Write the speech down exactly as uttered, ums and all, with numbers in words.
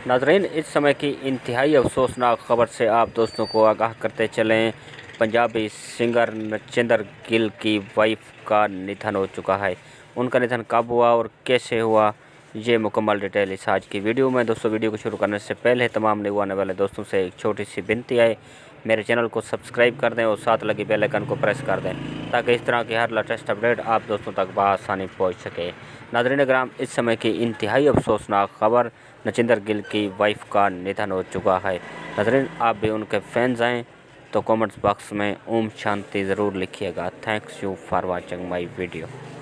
नाज़रीन, इस समय की इंतहाई अफसोसनाक ख़बर से आप दोस्तों को आगाह करते चलें। पंजाबी सिंगर नचिंदर गिल की वाइफ का निधन हो चुका है। उनका निधन कब हुआ और कैसे हुआ, ये मुकम्मल डिटेल इस आज की वीडियो में। दोस्तों, वीडियो को शुरू करने से पहले तमाम न्यू आने वाले दोस्तों से एक छोटी सी विनती है, मेरे चैनल को सब्सक्राइब कर दें और साथ लगे बेल आइकन को प्रेस कर दें ताकि इस तरह की हर लेटेस्ट अपडेट आप दोस्तों तक बआसानी पहुंच सके। नाज़रीन ग्राम, इस समय की इंतहाई अफसोसनाक खबर, नचिंदर गिल की वाइफ का निधन हो चुका है। नाज़रीन, आप भी उनके फैंस हैं तो कमेंट्स बॉक्स में ओम शांति ज़रूर लिखिएगा। Thanks you for watching my video.